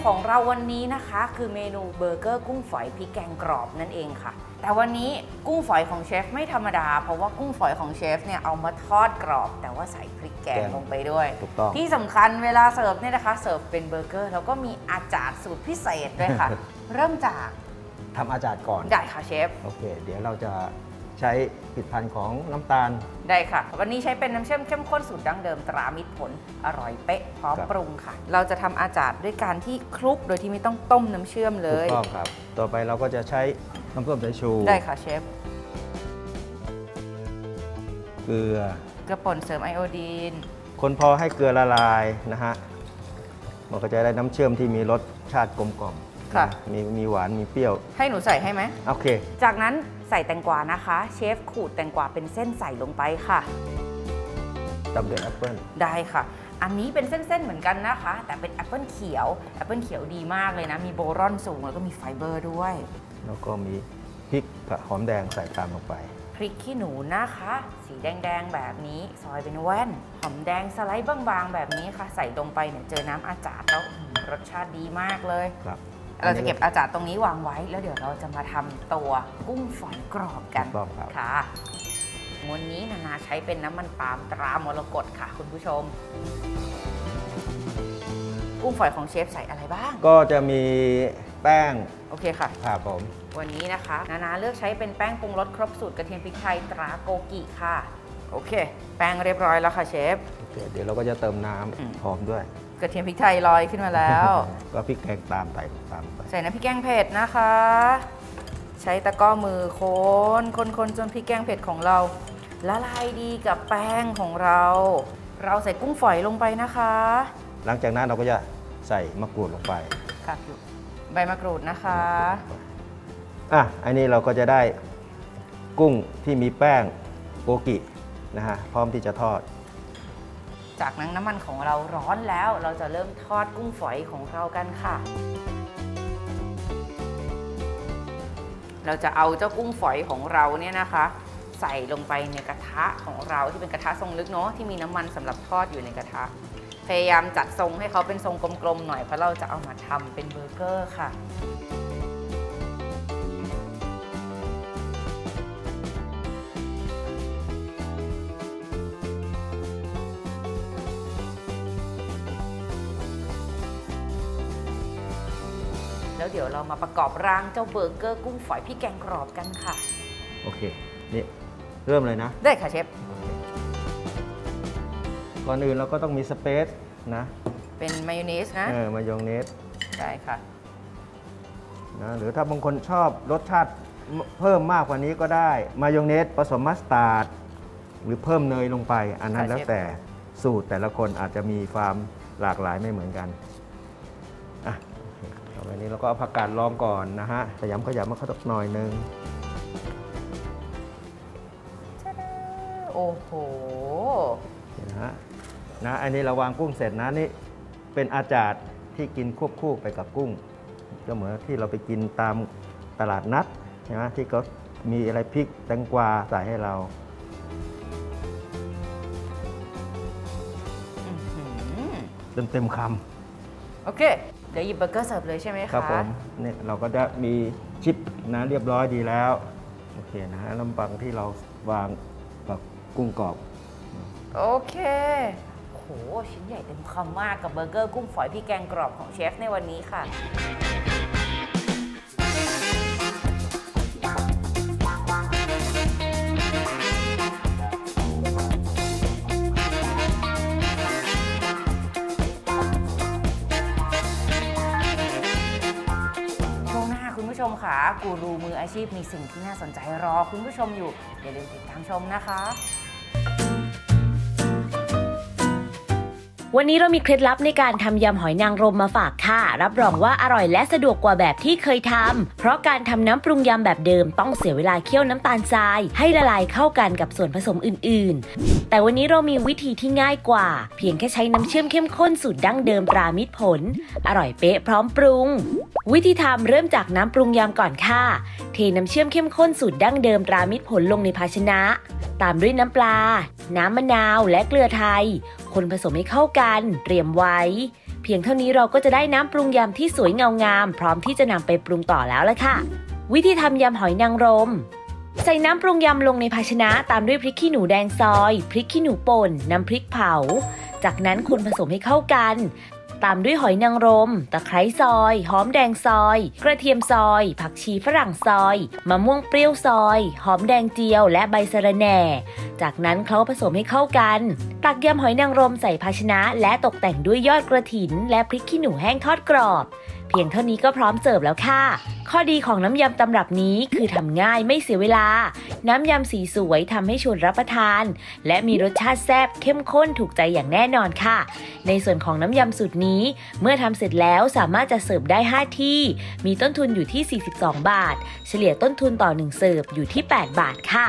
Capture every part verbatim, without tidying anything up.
ของเราวันนี้นะคะคือเมนูเบอร์เกอร์กุ้งฝอยพริกแกงกรอบนั่นเองค่ะแต่วันนี้กุ้งฝอยของเชฟไม่ธรรมดาเพราะว่ากุ้งฝอยของเชฟเนี่ยเอามาทอดกรอบแต่ว่าใส่พริกแกงลงไปด้วยที่สำคัญเวลาเสิร์ฟเนี่ยนะคะเสิร์ฟเป็นเบอร์เกอร์แล้วก็มีอาจารย์สูตรพิเศษด้วยค่ะ เริ่มจากทำอาจารย์ก่อนได้ค่ะเชฟโอเคเดี๋ยวเราจะใช้ผลิตภัณฑ์ของน้ำตาลได้ค่ะวันนี้ใช้เป็นน้ำเชื่อมเข้มข้นสูตรดั้งเดิมตรามิตรผลอร่อยเป๊ะพร้อมปรุงค่ะเราจะทำอาจารย์ด้วยการที่คลุกโดยที่ไม่ต้องต้มน้ำเชื่อมเลยถูกต้องครับต่อไปเราก็จะใช้น้ำส้มสายชูได้ค่ะเชฟเกลือเกลือป่นเสริมไอโอดีนคนพอให้เกลือละลายนะฮะมันก็จะได้น้ำเชื่อมที่มีรสชาติกลมกล่อมค่ะมีมีหวานมีเปรี้ยวให้หนูใส่ให้ไหมโอเคจากนั้นใส่แตงกวานะคะเชฟขูดแตงกวาเป็นเส้นใส่ลงไปค่ะตามด้วยแอปเปิ้ลได้ค่ะอันนี้เป็นเส้นๆเหมือนกันนะคะแต่เป็นแอปเปิ้ลเขียวแอปเปิ้ลเขียวดีมากเลยนะมีโบรอนสูงแล้วก็มีไฟเบอร์ด้วยแล้วก็มีพริกกับหอมแดงใส่ตามลงไปพริกขี้หนูนะคะสีแดงๆแบบนี้ซอยเป็นแว่นหอมแดงสไลด์บางๆแบบนี้ค่ะใส่ลงไปเนี่ยเจอน้ำอาจารย์แล้วรสชาติดีมากเลยครับเราจะเก็บอาจารย์ตรงนี้วางไว้แล้วเดี๋ยวเราจะมาทำตัวกุ้งฝอยกรอบกันค่ะวันนี้นานาใช้เป็นน้ำมันปาล์มตรามรกตค่ะคุณผู้ชมกุ้งฝอยของเชฟใส่อะไรบ้างก็จะมีแป้งโอเคค่ะครับผมวันนี้นะคะนานาเลือกใช้เป็นแป้งปรุงรสครบสูตรกระเทียมพริกไทยตราโกกิค่ะโอเคแป้งเรียบร้อยแล้วค่ะเชฟโอเคเดี๋ยวเราก็จะเติมน้ำหอมด้วยกระเทียมพริกไทยลอยขึ้นมาแล้วก็พริกแกงตามไปตามไปใส่น้ำพริกแกงเผ็ดนะคะใช้ตะกร้อมือโคนคนๆจนพริกแกงเผ็ดของเราละลายดีกับแป้งของเราเราใส่กุ้งฝอยลงไปนะคะหลังจากนั้นเราก็จะใส่มะกรูดลงไปค่ะใบมะกรูดนะคะอ่ะอันนี้เราก็จะได้กุ้งที่มีแป้งโกกินะฮะพร้อมที่จะทอดจากนั้นน้ำมันของเราร้อนแล้วเราจะเริ่มทอดกุ้งฝอยของเรากันค่ะเราจะเอาเจ้ากุ้งฝอยของเราเนี่ยนะคะใส่ลงไปในกระทะของเราที่เป็นกระทะทรงลึกเนาะที่มีน้ำมันสำหรับทอดอยู่ในกระทะพยายามจัดทรงให้เขาเป็นทรงกลมๆหน่อยเพราะเราจะเอามาทำเป็นเบอร์เกอร์ค่ะแล้วเดี๋ยวเรามาประกอบร่างเจ้าเบอร์เกอร์กุ้งฝอยพริกแกงกรอบกันค่ะโอเคนี่เริ่มเลยนะได้ค่ะเชฟก่อนอื่นเราก็ต้องมีสเปซนะเป็นมายองเนสนะเออมายองเนสได้ค่ะนะหรือถ้าบางคนชอบรสชาติเพิ่มมากกว่านี้ก็ได้มายองเนสผสมมัสตาร์ดหรือเพิ่มเนยลงไปอันนั้นแล้วแต่สูตรแต่ละคนอาจจะมีความหลากหลายไม่เหมือนกันอ่ะต่อไปนี้เราก็เอาผักกาดลองก่อนนะฮะขยำขยำมาเข้าตกหน่อยนึงโอ้โหนะฮะนะอันนี้เราวางกุ้งเสร็จนะนี่เป็นอาจารย์ที่กินควบคู่ไปกับกุ้งก็เหมือนที่เราไปกินตามตลาดนัดใช่ไหมที่เขามีอะไรพริกแตงกวาใส่ให้เราเต็มเต็มคำโอเคเดี๋ยวหยิบเบอร์เกอร์เสิร์ฟเลยใช่ไหมคะครับผมเนี่ยเราก็จะมีชิปนะเรียบร้อยดีแล้วโอเคนะฮะน้ำปังที่เราวางกับกุ้งกรอบโอเคโหชิ้นใหญ่เต็มคำมากกับเบอร์เกอร์กุ้งฝอยพริกแกงกรอบของเชฟในวันนี้ค่ะคุณผู้ชมค่ะกูรูมืออาชีพมีสิ่งที่น่าสนใจรอคุณผู้ชมอยู่อย่าลืมติดตามชมนะคะวันนี้เรามีเคล็ดลับในการทำยำหอยนางรมมาฝากค่ะรับรองว่าอร่อยและสะดวกกว่าแบบที่เคยทำเพราะการทำน้ำปรุงยำแบบเดิมต้องเสียเวลาเคี่ยวน้ำตาลทรายให้ละลายเข้ากันกับส่วนผสมอื่นๆแต่วันนี้เรามีวิธีที่ง่ายกว่าเพียงแค่ใช้น้ำเชื่อมเข้มข้นสูตรดั้งเดิมตรามิตรผลอร่อยเป๊ะพร้อมปรุงวิธีทำเริ่มจากน้ำปรุงยำก่อนค่ะเทน้ำเชื่อมเข้มข้นสูตรดั้งเดิมตรามิตรผลลงในภาชนะตามด้วยน้ำปลาน้ำมะนาวและเกลือไทยคนผสมให้เข้ากันเตรียมไว้เพียงเท่านี้เราก็จะได้น้ำปรุงยำที่สวยเงางามพร้อมที่จะนำไปปรุงต่อแล้วละค่ะวิธีทำยำหอยนางรมใส่น้ำปรุงยำลงในภาชนะตามด้วยพริกขี้หนูแดงซอยพริกขี้หนูป่นน้ำพริกเผาจากนั้นคนผสมให้เข้ากันตามด้วยหอยนางรมตะไคร้ซอยหอมแดงซอยกระเทียมซอยผักชีฝรั่งซอยมะม่วงเปรี้ยวซอยหอมแดงเจียวและใบสะระแหน่จากนั้นเคล้าผสมให้เข้ากันตักยำหอยนางรมใส่ภาชนะและตกแต่งด้วยยอดกระถินและพริกขี้หนูแห้งทอดกรอบเพียงเท่านี้ก็พร้อมเสิร์ฟแล้วค่ะข้อดีของน้ำยำตำรับนี้คือทำง่ายไม่เสียเวลาน้ำยำสีสวยทำให้ชวนรับประทานและมีรสชาติแซ่บเข้มข้นถูกใจอย่างแน่นอนค่ะในส่วนของน้ำยำสูตรนี้เมื่อทำเสร็จแล้วสามารถจะเสิร์ฟได้ห้าที่มีต้นทุนอยู่ที่สี่สิบสองบาทเฉลี่ยต้นทุนต่อหนึ่งเสิร์ฟอยู่ที่แปดบาทค่ะ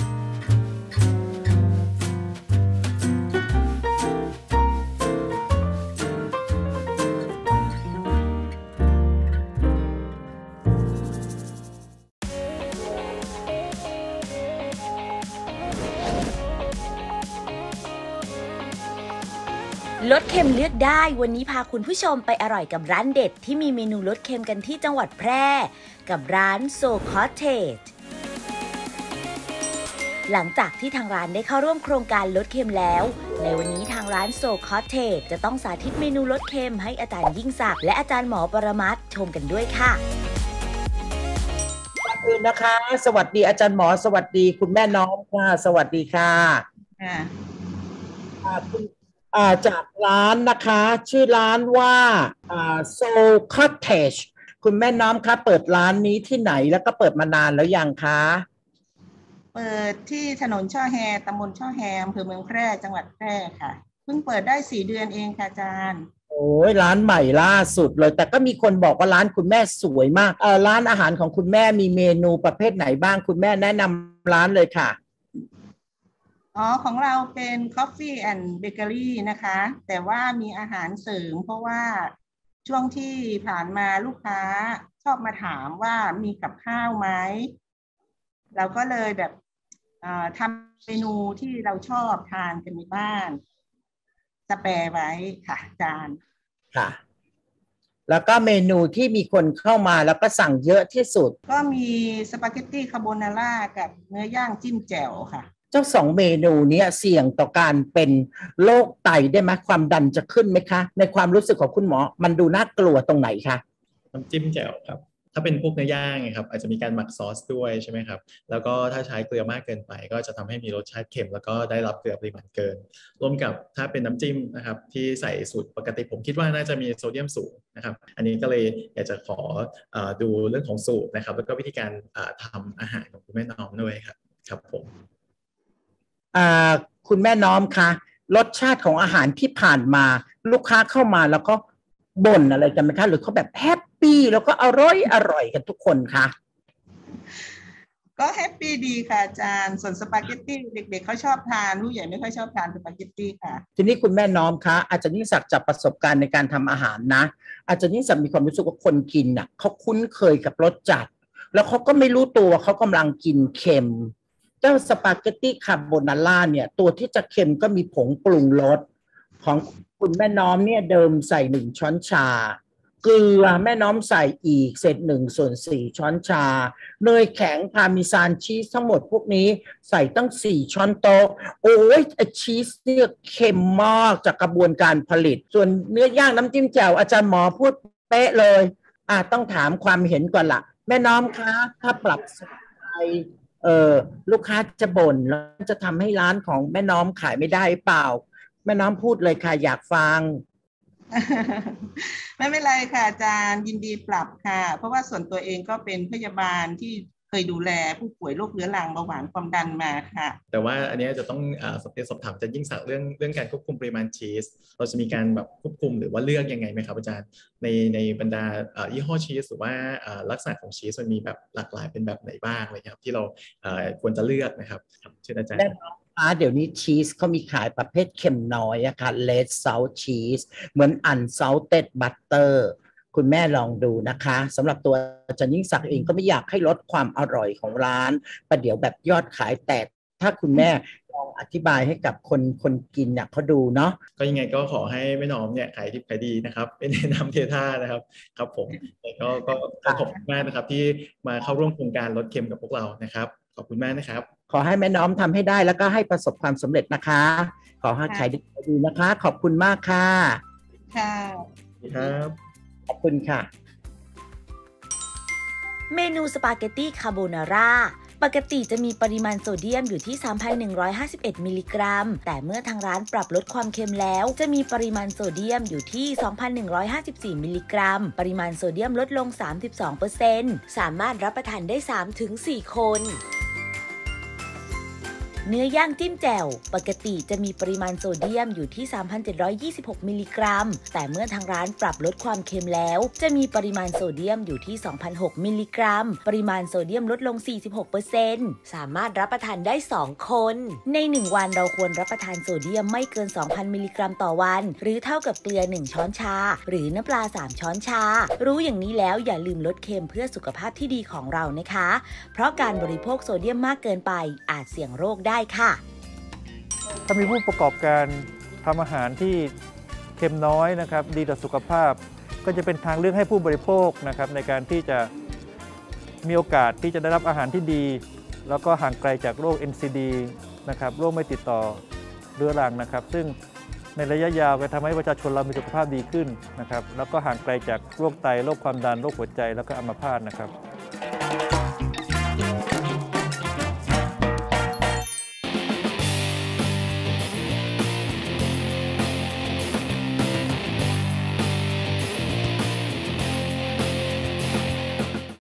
ลดเค็มเลือกได้วันนี้พาคุณผู้ชมไปอร่อยกับร้านเด็ดที่มีเมนูลดเค็มกันที่จังหวัดแพร่กับร้านโซคอตเทจหลังจากที่ทางร้านได้เข้าร่วมโครงการลดเค็มแล้วในวันนี้ทางร้านโซคอตเทจจะต้องสาธิตเมนูลดเค็มให้อาจารย์ยิ่งศักดิ์และอาจารย์หมอปรมัตถ์ชมกันด้วยค่ะขอบคุณนะคะสวัสดีอาจารย์หมอสวัสดีคุณแม่น้องค่ะสวัสดีค่ะค่ะคุณจากร้านนะคะชื่อร้านว่าโซคอตเทจคุณแม่น้อมคะเปิดร้านนี้ที่ไหนแล้วก็เปิดมานานแล้วยังคะเปิดที่ถนนช่อแฮตำบลช่อแฮอำเภอเมืองแพร่จังหวัดแพร่ค่ะเพิ่งเปิดได้สี่เดือนเองค่ะอาจารย์โอ้ยร้านใหม่ล่าสุดเลยแต่ก็มีคนบอกว่าร้านคุณแม่สวยมากเออร้านอาหารของคุณแม่มีเมนูประเภทไหนบ้างคุณแม่แนะนำร้านเลยค่ะอ๋อของเราเป็น Coffee and Bakery นะคะแต่ว่ามีอาหารเสริมเพราะว่าช่วงที่ผ่านมาลูกค้าชอบมาถามว่ามีกับข้าวไหมเราก็เลยแบบทำเมนูที่เราชอบทานกันในบ้านสแปร์ไว้ค่ะอาจารย์ค่ะแล้วก็เมนูที่มีคนเข้ามาแล้วก็สั่งเยอะที่สุดก็มีสปาเกตตี้คาโบนาร่ากับเนื้อย่างจิ้มแจ่วค่ะเจ้าสองเมนูนี้เสี่ยงต่อการเป็นโรคไตได้ไหมความดันจะขึ้นไหมคะในความรู้สึกของคุณหมอมันดูน่ากลัวตรงไหนคะน้ำจิ้มแจ่วครับถ้าเป็นพวกเนื้อย่างครับอาจจะมีการหมักซอสด้วยใช่ไหมครับแล้วก็ถ้าใช้เกลือมากเกินไปก็จะทำให้มีรสชาติเค็มแล้วก็ได้รับเกลือปริมาณเกินรวมกับถ้าเป็นน้ำจิ้มนะครับที่ใส่สูตรปกติผมคิดว่าน่าจะมีโซเดียมสูงนะครับอันนี้ก็เลยอยากจะขอดูเรื่องของสูตรนะครับแล้วก็วิธีการทำอาหารของคุณแม่น้อมด้วยครับครับผมคุณแม่น้อมคะรสชาติของอาหารที่ผ่านมาลูกค้าเข้ามาแล้วก็บ่นอะไรกันไหมคะหรือเขาแบบแฮปปี้แล้วก็อร่อยอร่อยกันทุกคนคะก็แฮปปี้ดีค่ะอาจารย์ส่วนสปาเกตตี้เด็กๆเขาชอบทานผู้ใหญ่ไม่ค่อยชอบทานสปาเกตตี้ค่ะทีนี้คุณแม่น้อมคะอาจารย์ยิ่งศักดิ์จากประสบการณ์ในการทำอาหารนะอาจารย์ยิ่งศักดิ์มีความรู้สึกว่าคนกินน่ะเขาคุ้นเคยกับรสจัดแล้วเขาก็ไม่รู้ตัวเขากำลังกินเค็มเจ้าสปาเกตตี้คาโบนาร่าเนี่ยตัวที่จะเค็มก็มีผงปรุงรสของคุณแม่น้อมเนี่ยเดิมใส่หนึ่งช้อนชาเกลือแม่น้อมใส่อีกเศษหนึ่งส่วนสี่ช้อนชาเนยแข็งพาร์เมซานชีสทั้งหมดพวกนี้ใส่ตั้งสี่ช้อนโต๊ะโอ้ยชีสเนี่ยเค็มมากจากกระบวนการผลิตส่วนเนื้อย่างน้ำจิ้มแจ่วอาจารย์หมอพูดเป๊ะเลยอ่ะต้องถามความเห็นก่อนละแม่น้อมคะถ้าปรับสูตรไปเออลูกค้าจะบ่นแล้วจะทำให้ร้านของแม่น้อมขายไม่ได้เปล่าแม่น้อมพูดเลยค่ะอยากฟังไม่เป็นไรค่ะอาจารย์ยินดีปรับค่ะเพราะว่าส่วนตัวเองก็เป็นพยาบาลที่เคยดูแลผู้ป่วยโรคเรื้อรังเบาหวานความดันมาค่ะแต่ว่าอันนี้จะต้องสอบสอบถามจะยิ่งสักเรื่องเรื่องการควบคุมปริมาณชีสเราจะมีการแบบควบคุมหรือว่าเลือกยังไงไหมครับอาจารย์ในในบรรดายี่ห้อชีสหรือว่าลักษณะของชีสมันมีแบบหลากหลายเป็นแบบไหนบ้างเลยครับที่เราควรจะเลือกนะครับเชิญอาจารย์เดี๋ยวนี้ชีสเขามีขายประเภทเค็มน้อยอะค่ะ Red Salt Cheese เหมือน Unsalted Butter คุณแม่ลองดูนะคะสำหรับตัวอาจารย์ยิ่งศักดิ์เองก็ไม่อยากให้ลดความอร่อยของร้านประเดี๋ยวแบบยอดขายแตกถ้าคุณแม่ลองอธิบายให้กับคนคนกินเนี่ยเขาดูเนาะก็ยังไงก็ขอให้แม่น้อมเนี่ยขายดิบขายดีนะครับเป็นแนะนำเทท่านะครับครับผมก็ก็ก็ขอบคุณมากนะครับที่มาเข้าร่วมโครงการลดเค็มกับพวกเรานะครับขอบคุณมากนะครับขอให้แม่น้อมทำให้ได้แล้วก็ให้ประสบความสำเร็จนะคะขอให้ขายดิบขายดีนะคะขอบคุณมากค่ะค่ะครับขอบคุณค่ะเมนูสปาเกตตี้คาโบนาร่าปกติจะมีปริมาณโซเดียมอยู่ที่ สามพันหนึ่งร้อยห้าสิบเอ็ด มิลลิกรัมแต่เมื่อทางร้านปรับลดความเค็มแล้วจะมีปริมาณโซเดียมอยู่ที่ สองพันหนึ่งร้อยห้าสิบสี่ มิลลิกรัมปริมาณโซเดียมลดลง สามสิบสองเปอร์เซ็นต์ สามารถรับประทานได้ สามถึงสี่ คนเนื้อย่างจิ้มแจ่วปกติจะมีปริมาณโซเดียมอยู่ที่ สามพันเจ็ดร้อยยี่สิบหก มิลลิกรัมแต่เมื่อทางร้านปรับลดความเค็มแล้วจะมีปริมาณโซเดียมอยู่ที่ สองพันหก มิลลิกรัมปริมาณโซเดียมลดลง สี่สิบหกเปอร์เซ็นต์ สามารถรับประทานได้ สอง คนในหนึ่งวันเราควรรับประทานโซเดียมไม่เกิน สองพัน มิลลิกรัมต่อวันหรือเท่ากับเกลือหนึ่งช้อนชาหรือน้ำปลาสามช้อนชารู้อย่างนี้แล้วอย่าลืมลดเค็มเพื่อสุขภาพที่ดีของเรานะคะเพราะการบริโภคโซเดียมมากเกินไปอาจเสี่ยงโรคได้ค่ะถ้ามีผู้ประกอบการทำอาหารที่เค็มน้อยนะครับดีต่อสุขภาพก็จะเป็นทางเลือกให้ผู้บริโภคนะครับในการที่จะมีโอกาสที่จะได้รับอาหารที่ดีแล้วก็ห่างไกลจากโรค เอ็น ซี ดี นะครับโรคไม่ติดต่อเรื้อรังนะครับซึ่งในระยะยาวจะทำให้ประชาชนเรามีสุขภาพดีขึ้นนะครับแล้วก็ห่างไกลจากโรคไตโรคความดันโรคหัวใจแล้วก็อัมพาตนะครับ